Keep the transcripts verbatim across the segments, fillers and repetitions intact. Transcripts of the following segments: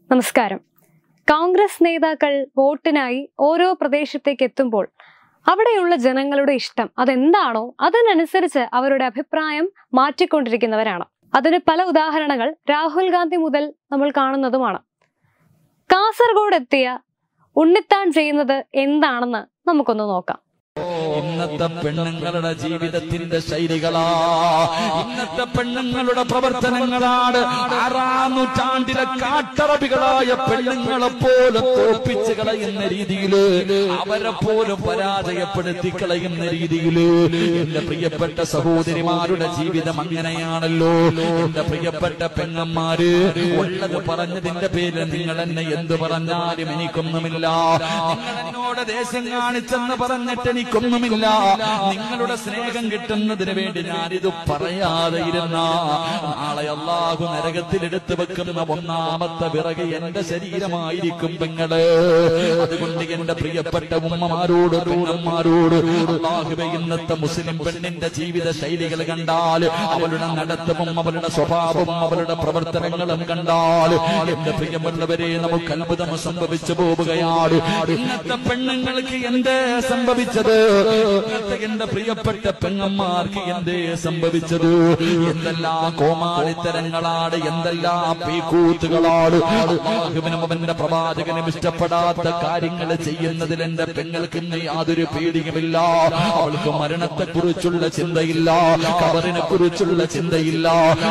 നമസ്കാരം. കോൺഗ്രസ് നേതാക്കൾ വോട്ടിനായി ഓരോ പ്രദേശത്തേക്ക് എത്തുമ്പോൾ അവിടെയുള്ള ജനങ്ങളുടെ ഇഷ്ടം അതെന്താണോ അതിനനുസരിച്ച് അവരുടെ അഭിപ്രായം മാറ്റിക്കൊണ്ടിരിക്കുന്നവരാണ്. അതിന് പല ഉദാഹരണങ്ങൾ രാഹുൽ ഗാന്ധി മുതൽ നമ്മൾ കാണുന്നതുമാണ്. കാസർഗോഡ് എത്തിയ ഉണ്ണിത്താൻ ചെയ്യുന്നത് എന്താണെന്ന് നമുക്കൊന്ന് നോക്കാം. ഇന്നത്തെ പെണ്ണുങ്ങളുടെ ജീവിതത്തിന്റെ ശൈലികളാ, ഇന്നത്തെ പെണ്ണുങ്ങളുടെ പ്രവർത്തനങ്ങളാണ് ആറാം നൂറ്റാണ്ടിലെ കാട്ടറബികളായ പെണ്ണുങ്ങളെ പോലെ തോപ്പിച്ച് കളയുന്ന രീതിയില്, അവരെ പോലും പരാജയപ്പെടുത്തി കളയുന്ന രീതിയില്. എന്റെ പ്രിയപ്പെട്ട സഹോദരിമാരുടെ ജീവിതം അങ്ങനെയാണല്ലോ. എന്റെ പ്രിയപ്പെട്ട പെങ്ങന്മാര്, ഉള്ളത് പറഞ്ഞതിന്റെ പേരിൽ നിങ്ങൾ എന്നെ എന്ത് പറഞ്ഞാലും എനിക്കൊന്നുമില്ല. നിങ്ങൾ എന്നോട് ദേശം കാണിച്ചെന്ന് പറഞ്ഞിട്ട് എനിക്കൊന്നുമില്ല. നിങ്ങളുടെ സ്നേഹം കിട്ടുന്നതിന് വേണ്ടി ഞാനിത് പറയാതെ ഇരുന്ന നാളെ അല്ലാഹു നരകത്തിൽ എടുത്തു വെക്കുന്ന ഒന്നാമത്തെ വിറക് എന്റെ ശരീരമായിരിക്കും പെങ്ങള്. അതുകൊണ്ട് എന്റെ പ്രിയപ്പെട്ട ഉമ്മമാരോട് പെണ്ണന്മാരോട്, അല്ലാഹുവേ, ഇന്നത്തെ മുസ്ലിം പെണ്ണിന്റെ ജീവിത ശൈലികൾ കണ്ടാൽ, അവളുടെ നടത്തവും അവളുടെ സ്വഭാവവും അവളുടെ പ്രവർത്തനങ്ങളും കണ്ടാൽ എന്റെ പ്രിയമുള്ളവരെ നമുക്ക് അത്ഭുതം സംഭവിച്ചു പോവുകയാണ്. ഇന്നത്തെ പെണ്ണുങ്ങൾക്ക് എന്തേ സംഭവിച്ചത്? ഇന്നത്തെ എന്റെ പ്രിയപ്പെട്ട പെങ്ങന്മാർക്ക് എന്തേ സംഭവിച്ചത്? എന്തെല്ലാം കോമാളിത്തരങ്ങളാണ്, എന്തെല്ലാം പീക്കൂത്തുകളാണ്. അല്ലാഹുവിനും അവന്റെ പ്രവാചകനും ഇഷ്ടപ്പെടാത്ത കാര്യങ്ങൾ ചെയ്യുന്നതിൽ എന്റെ പെങ്ങൾക്ക് യാതൊരു പേടിയുമില്ല. അവൾക്ക് മരണത്തെ കുറിച്ചുള്ള ചിന്തയില്ല, ഖബറിനെ കുറിച്ചുള്ള ചിന്തയില്ല.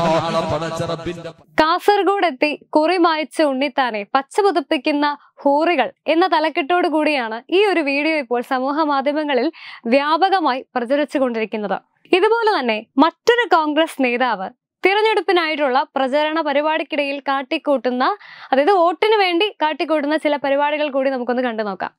കാസർഗോഡ് എത്തി കുറി മായ്ച്ച ഉണ്ണിത്താനെ പച്ച പുതപ്പിക്കുന്ന ഹൂറികൾ എന്ന തലക്കെട്ടോടു കൂടിയാണ് ഈ ഒരു വീഡിയോ ഇപ്പോൾ സമൂഹ മാധ്യമങ്ങളിൽ വ്യാപകമായി പ്രചരിച്ചു കൊണ്ടിരിക്കുന്നത്. ഇതുപോലെ തന്നെ മറ്റൊരു കോൺഗ്രസ് നേതാവ് തിരഞ്ഞെടുപ്പിനായിട്ടുള്ള പ്രചരണ പരിപാടിക്കിടയിൽ കാട്ടിക്കൂട്ടുന്ന, അതായത് വോട്ടിന് വേണ്ടി കാട്ടിക്കൂട്ടുന്ന ചില പരിപാടികൾ കൂടി നമുക്കൊന്ന് കണ്ടു നോക്കാം.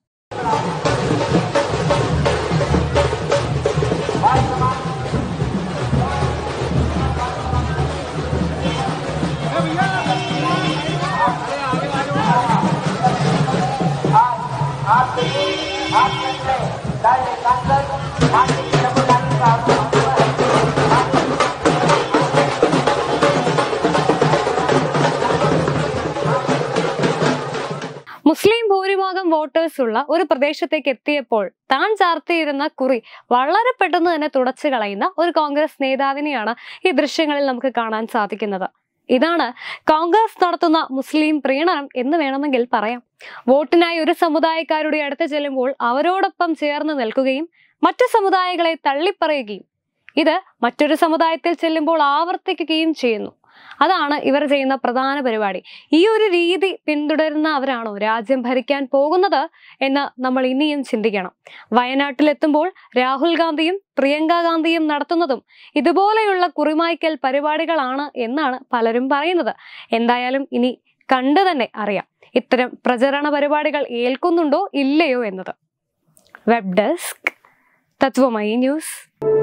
മുസ്ലിം ഭൂരിഭാഗം വോട്ടേഴ്സ് ഉള്ള ഒരു പ്രദേശത്തേക്ക് എത്തിയപ്പോൾ താൻ ചാർത്തിയിരുന്ന കുറി വളരെ പെട്ടെന്ന് തന്നെ തുടച്ചു കളയുന്ന ഒരു കോൺഗ്രസ് നേതാവിനെയാണ് ഈ ദൃശ്യങ്ങളിൽ നമുക്ക് കാണാൻ സാധിക്കുന്നത്. ഇതാണ് കോൺഗ്രസ് നടത്തുന്ന മുസ്ലിം പ്രീണനം എന്ന് വേണമെങ്കിൽ പറയാം. വോട്ടിനായി ഒരു സമുദായക്കാരുടെ അടുത്ത് ചെല്ലുമ്പോൾ അവരോടൊപ്പം ചേർന്ന് നിൽക്കുകയും മറ്റു സമുദായങ്ങളെ തള്ളിപ്പറയുകയും ഇത് മറ്റൊരു സമുദായത്തിൽ ചെല്ലുമ്പോൾ ആവർത്തിക്കുകയും ചെയ്യുന്നു. അതാണ് ഇവർ ചെയ്യുന്ന പ്രധാന പരിപാടി. ഈ ഒരു രീതി പിന്തുടരുന്ന അവരാണോ രാജ്യം ഭരിക്കാൻ പോകുന്നത് എന്ന് നമ്മൾ ഇനിയും ചിന്തിക്കണം. വയനാട്ടിലെത്തുമ്പോൾ രാഹുൽ ഗാന്ധിയും പ്രിയങ്ക ഗാന്ധിയും നടത്തുന്നതും ഇതുപോലെയുള്ള കുറിമായ്ക്കൽ പരിപാടികളാണ് എന്നാണ് പലരും പറയുന്നത്. എന്തായാലും ഇനി കണ്ടു തന്നെ അറിയാം ഇത്തരം പ്രചരണ പരിപാടികൾ ഏൽക്കുന്നുണ്ടോ ഇല്ലയോ എന്നത്. Web desk Tatvamayi news.